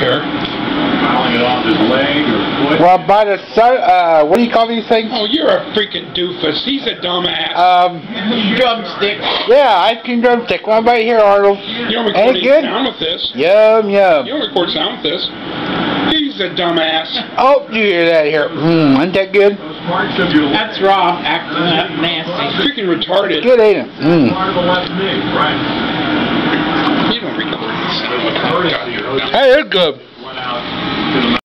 care. Filing it off his leg or foot. Well, by the sun, what do you call these things? Oh, you're a freaking doofus. He's a dumbass. Drumstick. Yeah, ice cream drumstick. Well, I'm right here, Arnold. You don't record Ain't any good? sound with this. Yum, yum. You don't record sound with this. He's a dumbass. Oh, you hear that here? Isn't that good? That's raw, acting up nasty. Freaking retarded. Good, ain't it? Part of the left knee, right. You don't record any sound with that. Hey, it's good. Went out to the